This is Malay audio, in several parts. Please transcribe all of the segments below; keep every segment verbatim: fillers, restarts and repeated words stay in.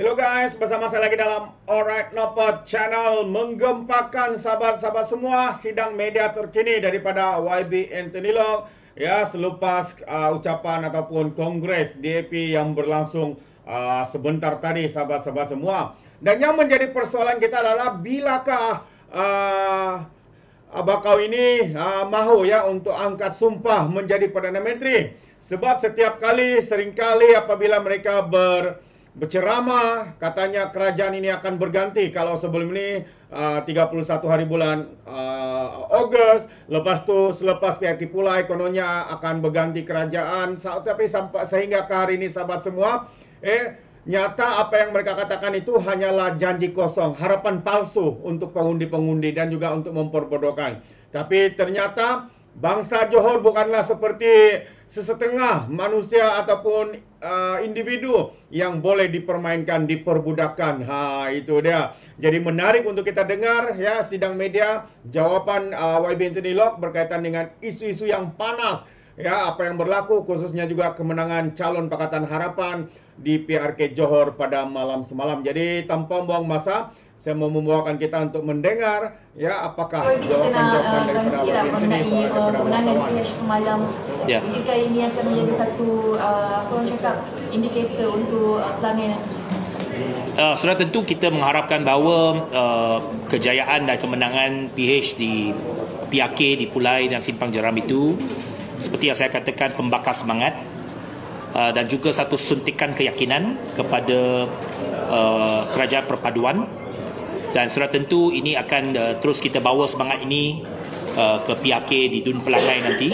Hello guys, bersama saya lagi dalam Alright Nopod Channel, menggempakan sahabat-sahabat semua sidang media terkini daripada Y B Anthony Lok ya, selepas uh, ucapan ataupun kongres D A P yang berlangsung uh, sebentar tadi sahabat-sahabat semua. Dan yang menjadi persoalan kita adalah bilakah uh, bakau ini uh, mahu ya untuk angkat sumpah menjadi Perdana Menteri. Sebab setiap kali, seringkali apabila mereka ber berceramah, katanya kerajaan ini akan berganti. Kalau sebelum ini uh, tiga puluh satu hari bulan uh, Ogos, lepas tu selepas P I K pula kononnya akan berganti kerajaan. Tapi sampai sehingga ke hari ini sahabat semua, eh nyata apa yang mereka katakan itu hanyalah janji kosong, harapan palsu untuk pengundi-pengundi dan juga untuk memperbodohkan. Tapi ternyata bangsa Johor bukanlah seperti sesetengah manusia ataupun uh, individu yang boleh dipermainkan, diperbudakkan. Ha, itu dia. Jadi menarik untuk kita dengar ya sidang media jawapan uh, Y B Anthony Lok berkaitan dengan isu-isu yang panas. Ya, apa yang berlaku khususnya juga kemenangan calon Pakatan Harapan di P R K Johor pada malam semalam. Jadi tanpa buang masa, saya mau membawakan kita untuk mendengar ya apakah jawapan-jawapan daripada Y B Anthony soal kemenangan P H semalam. Ya. Jika ini akan menjadi satu uh, apa orang cakap indikator untuk uh, pelanggan nanti. Uh, sudah tentu kita mengharapkan bahawa uh, kejayaan dan kemenangan P H di P R K, di Pulai dan Simpang Jeram itu seperti yang saya katakan pembakar semangat uh, dan juga satu suntikan keyakinan kepada uh, kerajaan perpaduan. Dan sudah tentu ini akan uh, terus kita bawa semangat ini uh, ke P R K di Dun Pelangai nanti.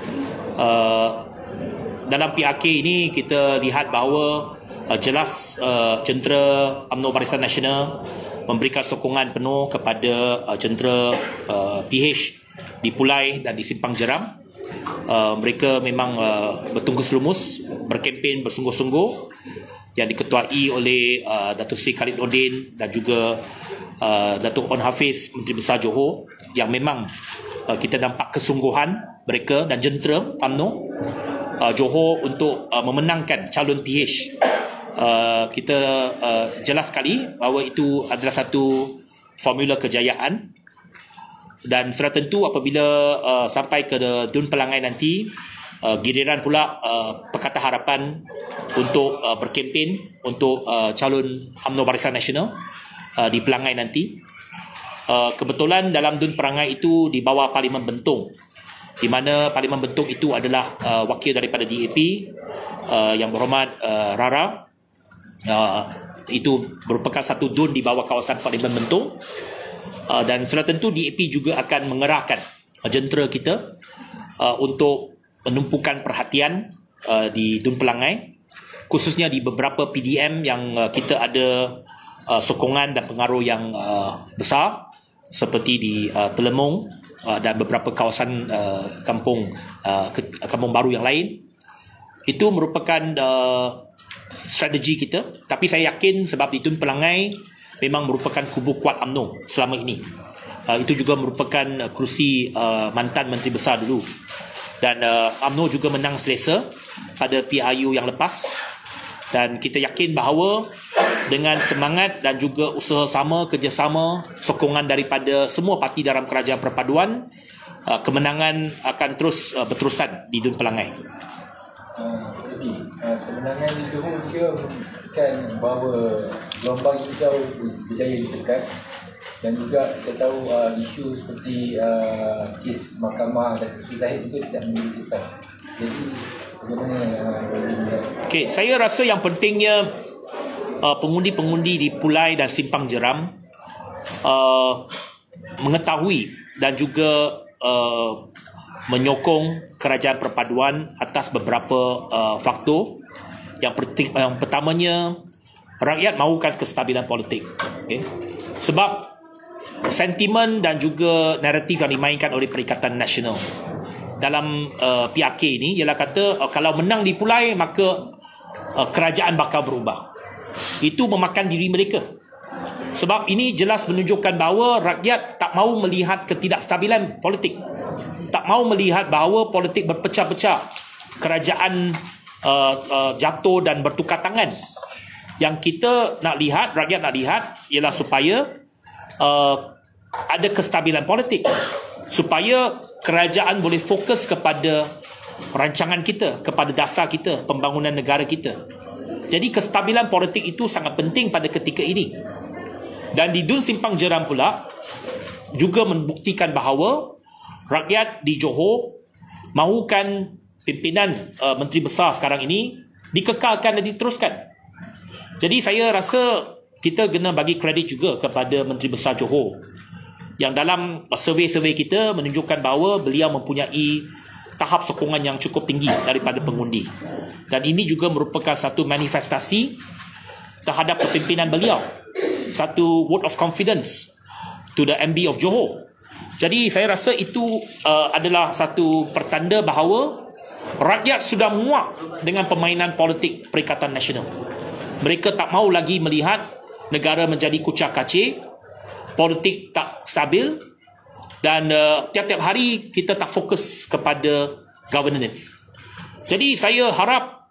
Uh, dalam P R K ini kita lihat bahawa uh, jelas uh, jentera U M N O Barisan Nasional memberikan sokongan penuh kepada uh, jentera uh, P H di Pulai dan di Simpang Jeram. Uh, mereka memang uh, bertungkus lumus, berkempen bersungguh-sungguh yang diketuai oleh uh, Datuk Seri Khalid Nordin dan juga uh, Datuk On Hafiz, Menteri Besar Johor, yang memang uh, kita nampak kesungguhan mereka dan jentera U M N O uh, Johor untuk uh, memenangkan calon P H. Uh, kita uh, jelas sekali bahawa itu adalah satu formula kejayaan. Dan sudah tentu apabila uh, sampai ke Dun Pelangai nanti, uh, giliran pula uh, Pakatan Harapan untuk uh, berkempen untuk uh, calon U M N O Barisan Nasional uh, di Pelangai nanti. Uh, kebetulan dalam Dun Pelangai itu di bawah Parlimen Bentong, di mana Parlimen Bentong itu adalah uh, wakil daripada D A P, uh, yang berhormat uh, Rara. Uh, itu merupakan satu dun di bawah kawasan Parlimen Bentong. Uh, dan sudah tentu D A P juga akan mengerahkan uh, jentera kita uh, untuk menumpukan perhatian uh, di Dun Pelangai, khususnya di beberapa P D M yang uh, kita ada uh, sokongan dan pengaruh yang uh, besar, seperti di uh, Telemong uh, dan beberapa kawasan uh, kampung uh, ke, kampung baru yang lain. Itu merupakan uh, strategi kita, tapi saya yakin sebab di Dun Pelangai memang merupakan kubu kuat U M N O selama ini. Uh, itu juga merupakan uh, kerusi uh, mantan Menteri Besar dulu. Dan uh, U M N O juga menang selesa pada P R U yang lepas. Dan kita yakin bahawa dengan semangat dan juga usaha sama, kerjasama, sokongan daripada semua parti dalam kerajaan perpaduan, uh, kemenangan akan terus uh, berterusan di Dun Pelangai. Uh, jadi, uh, kemenangan di Johor juga kan bahawa gelombang hijau berjaya ditekan, dan juga kita tahu uh, isu seperti uh, kes mahkamah dan kes Zahid itu tidak menjadi kisah. Jadi bagaimana uh, okay, saya rasa yang pentingnya uh, pengundi-pengundi di Pulai dan Simpang Jeram uh, mengetahui dan juga uh, menyokong kerajaan perpaduan atas beberapa uh, faktor. Yang, penting, yang pertamanya, rakyat mahukan kestabilan politik. Okay? Sebab sentimen dan juga naratif yang dimainkan oleh Perikatan Nasional dalam uh, P R K ini ialah kata uh, kalau menang di Pulai maka uh, kerajaan bakal berubah. Itu memakan diri mereka. Sebab ini jelas menunjukkan bahawa rakyat tak mahu melihat ketidakstabilan politik. Tak mahu melihat bahawa politik berpecah-pecah, kerajaan Uh, uh, jatuh dan bertukar tangan. Yang kita nak lihat, rakyat nak lihat ialah supaya uh, ada kestabilan politik, supaya kerajaan boleh fokus kepada rancangan kita, kepada dasar kita, pembangunan negara kita. Jadi kestabilan politik itu sangat penting pada ketika ini. Dan di Dun Simpang Jeram pula juga membuktikan bahawa rakyat di Johor mahukan pimpinan uh, Menteri Besar sekarang ini dikekalkan dan diteruskan. Jadi saya rasa kita kena bagi kredit juga kepada Menteri Besar Johor, yang dalam survey-survey kita menunjukkan bahawa beliau mempunyai tahap sokongan yang cukup tinggi daripada pengundi. Dan ini juga merupakan satu manifestasi terhadap kepimpinan beliau, satu vote of confidence to the M B of Johor. Jadi saya rasa itu uh, adalah satu pertanda bahawa rakyat sudah muak dengan permainan politik Perikatan Nasional. Mereka tak mahu lagi melihat negara menjadi kucak-kacir, politik tak stabil, dan uh, tiap-tiap hari kita tak fokus kepada governance. Jadi saya harap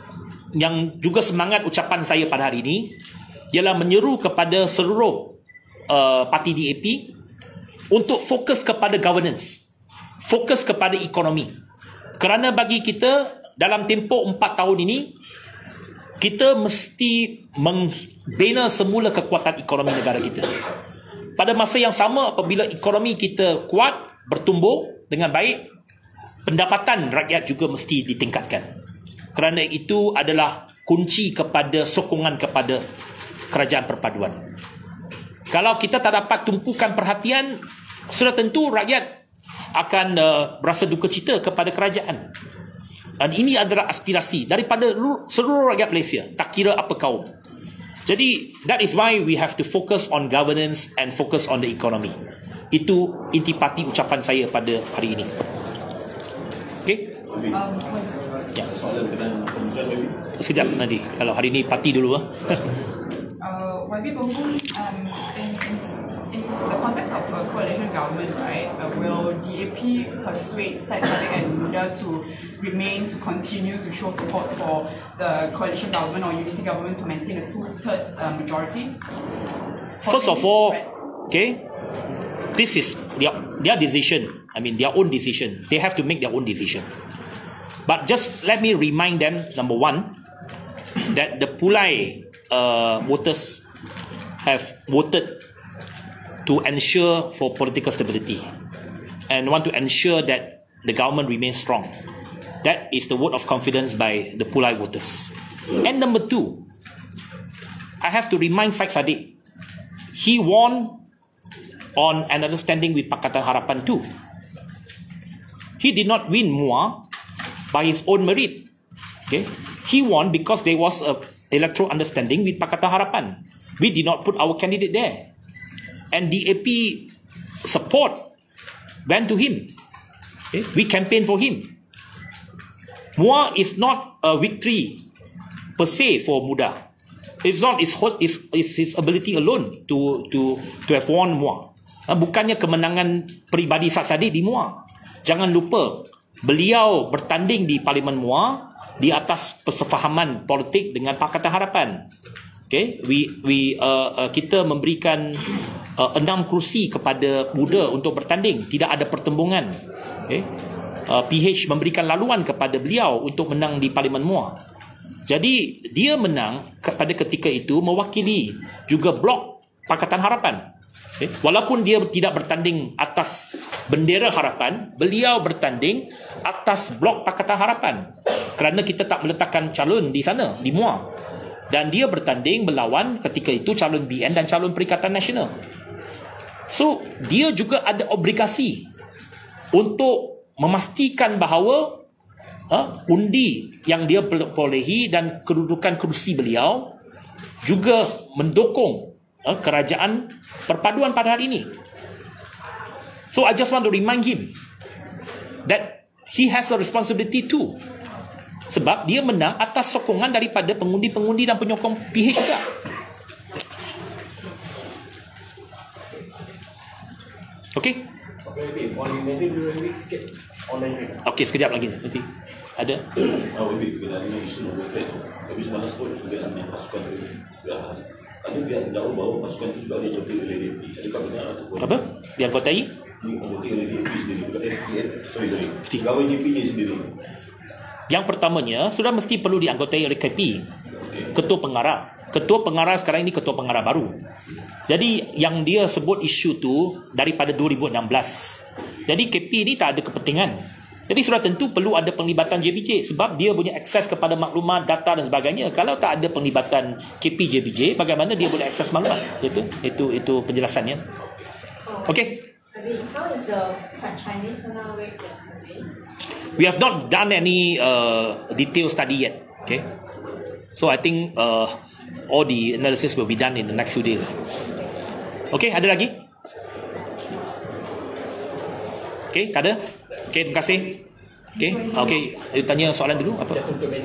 yang juga semangat ucapan saya pada hari ini ialah menyeru kepada seluruh uh, parti D A P untuk fokus kepada governance, fokus kepada ekonomi. Kerana bagi kita dalam tempoh empat tahun ini, kita mesti membina semula kekuatan ekonomi negara kita. Pada masa yang sama, apabila ekonomi kita kuat, bertumbuh dengan baik, pendapatan rakyat juga mesti ditingkatkan. Kerana itu adalah kunci kepada sokongan kepada kerajaan perpaduan. Kalau kita tak dapat tumpukan perhatian, sudah tentu rakyat akan uh, berasa duka cita kepada kerajaan. Dan ini adalah aspirasi daripada seluruh rakyat Malaysia, tak kira apa kaum. Jadi that is why we have to focus on governance and focus on the economy. Itu intipati ucapan saya pada hari ini. Okey? Um, Ya. Sekejap nanti. Kalau hari ini parti dulu ah. Uh, Y B Penggung, um, in, in, in the context of a coalition government, right, uh, will D A P persuade Syed Saddiq and Muda to remain, to continue to show support for the coalition government or unity government to maintain a two-thirds uh, majority? First of all, okay, this is their, their decision. I mean, their own decision. They have to make their own decision. But just let me remind them, number one, that the Pulai uh, voters have voted to ensure for political stability and want to ensure that the government remains strong. That is the vote of confidence by the Pulai voters. And number two, I have to remind Syed Saddiq, he won on an understanding with Pakatan Harapan too. He did not win M U A by his own merit. Okay, he won because there was a electoral understanding with Pakatan Harapan. We did not put our candidate there, and D A P support went to him. Okay? We campaigned for him. M U A is not a victory per se for Muda. It's not his, his, his, his ability alone to to to have won M U A. Bukannya kemenangan peribadi Syed Saddiq di M U A. Jangan lupa, beliau bertanding di Parlimen M U A di atas persefahaman politik dengan Pakatan Harapan. Okay, we we uh, uh, kita memberikan uh, enam kursi kepada Muda untuk bertanding, tidak ada pertembungan. Okay, uh, P H memberikan laluan kepada beliau untuk menang di Parlimen M U A. Jadi dia menang pada ketika itu mewakili juga blok Pakatan Harapan. Okay. Walaupun dia tidak bertanding atas bendera Harapan, beliau bertanding atas blok Pakatan Harapan. Kerana kita tak meletakkan calon di sana, di M U A. Dan dia bertanding melawan ketika itu calon B N dan calon Perikatan Nasional. So, dia juga ada obligasi untuk memastikan bahawa ha, undi yang dia perolehi dan kedudukan kerusi beliau juga mendukung ha, kerajaan perpaduan pada hari ini. So I just want to remind him that he has a responsibility too. Sebab dia menang atas sokongan daripada pengundi-pengundi dan penyokong P H juga. Okey? Okey, sekejap lagi nanti. Ada? Ah, lebih kena ini isu nombor plate. Tapi semalam sebut juga dengan pasukan itu bahas. Ada pihak yang tahu bahawa pasukan itu juga dianggotai oleh D A P. Adakah benar ataupun Apa? Dianggotai? dianggotai oleh D A P sendiri, bukan F P N. Sorry, sorry. Pegawai D A P-nya sendiri. Yang pertamanya sudah mesti perlu dianggotai oleh K P, Ketua Pengarah. Ketua Pengarah sekarang ini Ketua Pengarah baru. Jadi yang dia sebut isu tu daripada dua ribu enam belas. Jadi K P ni tak ada kepentingan. Jadi sudah tentu perlu ada penglibatan J B J sebab dia punya akses kepada maklumat, data dan sebagainya. Kalau tak ada penglibatan K P J B J, bagaimana dia boleh akses maklumat? Itu itu itu penjelasannya. Okey. How is the Chinese turnout rate yesterday? We have not done any uh, detailed study yet. Okay. So I think uh, all the analysis will be done in the next few days. Okay, ada lagi? Okay, tak ada? Okay, terima kasih. Okay, okay, tanya soalan dulu apa?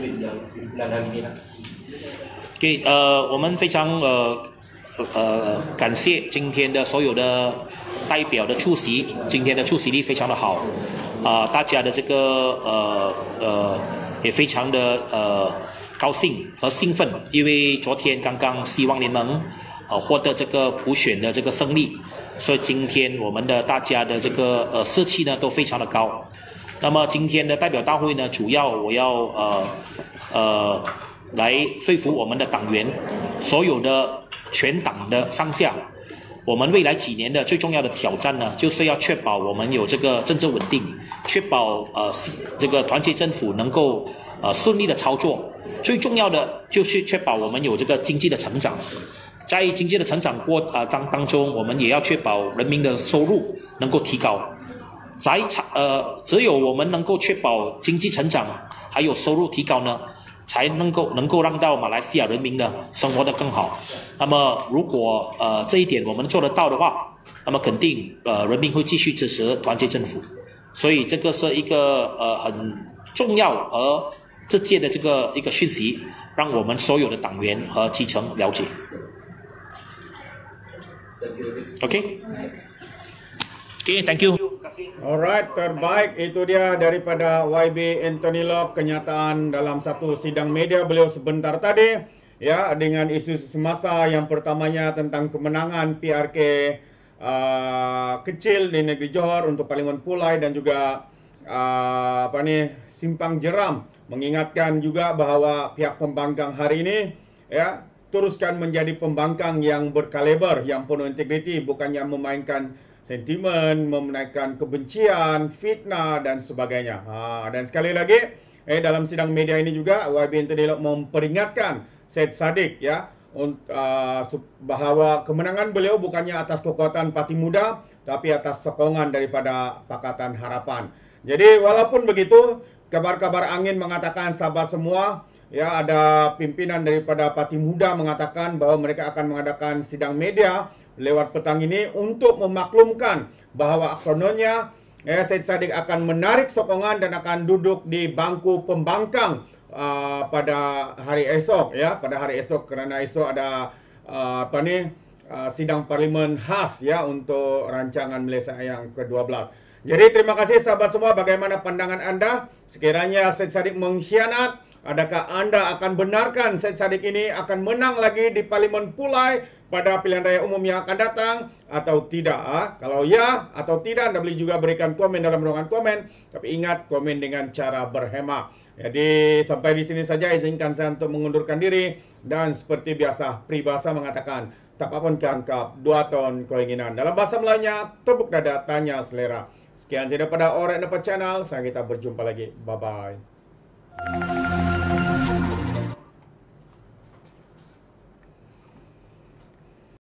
Okay, 呃，我们非常呃呃感谢今天的所有的代表的出席，今天的出席率非常的好，啊、呃，大家的这个呃呃也非常的呃高兴和兴奋，因为昨天刚刚希望联盟呃获得这个普选的这个胜利，所以今天我们的大家的这个呃士气呢都非常的高。那么今天的代表大会呢，主要我要呃呃来说服我们的党员，所有的全党的上下，我们未来几年的最重要的挑战呢，就是要确保我们有这个政治稳定，确保呃这个团结政府能够呃顺利的操作。最重要的就是确保我们有这个经济的成长，在经济的成长过呃当当中，我们也要确保人民的收入能够提高。在呃，只有我们能够确保经济成长还有收入提高呢，才能够能够让到马来西亚人民呢生活得更好。那么，如果呃这一点我们做得到的话，那么肯定呃人民会继续支持团结政府。所以这个是一个呃很重要而直接的这个一个讯息，让我们所有的党员和基层了解。OK。Okay, thank you. Alright, terbaik itu dia daripada Y B Anthony Loke, kenyataan dalam satu sidang media beliau sebentar tadi ya, dengan isu semasa. Yang pertamanya tentang kemenangan P R K uh, kecil di negeri Johor untuk Parlimen Pulai dan juga uh, apa ni Simpang Jeram, mengingatkan juga bahawa pihak pembangkang hari ini ya teruskan menjadi pembangkang yang berkaliber, yang penuh integriti, bukannya memainkan sentimen, menaikkan kebencian, fitnah dan sebagainya. Ha, dan sekali lagi, eh dalam sidang media ini juga Y B Anthony Loke memperingatkan Syed Saddiq ya uh, bahawa kemenangan beliau bukannya atas kekuatan Parti Muda, tapi atas sokongan daripada Pakatan Harapan. Jadi walaupun begitu, kabar-kabar angin mengatakan sahabat semua, ya ada pimpinan daripada Parti Muda mengatakan bahawa mereka akan mengadakan sidang media lewat petang ini untuk memaklumkan bahawa kononnya eh, Syed Saddiq akan menarik sokongan dan akan duduk di bangku pembangkang uh, pada hari esok ya, pada hari esok kerana esok ada uh, apa ni uh, sidang parlimen khas ya untuk rancangan Malaysia yang ke dua belas. Jadi terima kasih sahabat semua, bagaimana pandangan anda? Sekiranya Syed Saddiq mengkhianat, adakah anda akan benarkan Syed Saddiq ini akan menang lagi di Parlimen Pulai pada pilihan raya umum yang akan datang atau tidak? Ha? Kalau ya atau tidak, anda boleh juga berikan komen dalam ruangan komen. Tapi ingat, komen dengan cara berhemah. Jadi sampai di sini saja, izinkan saya untuk mengundurkan diri. Dan seperti biasa, peribahasa mengatakan, tak apa pun keangkap, dua ton keinginan. Dalam bahasa Melayunya, tepuk dada, tanya selera. Sekian saja daripada Alright Nampak Channel. Sampai kita berjumpa lagi. Bye-bye.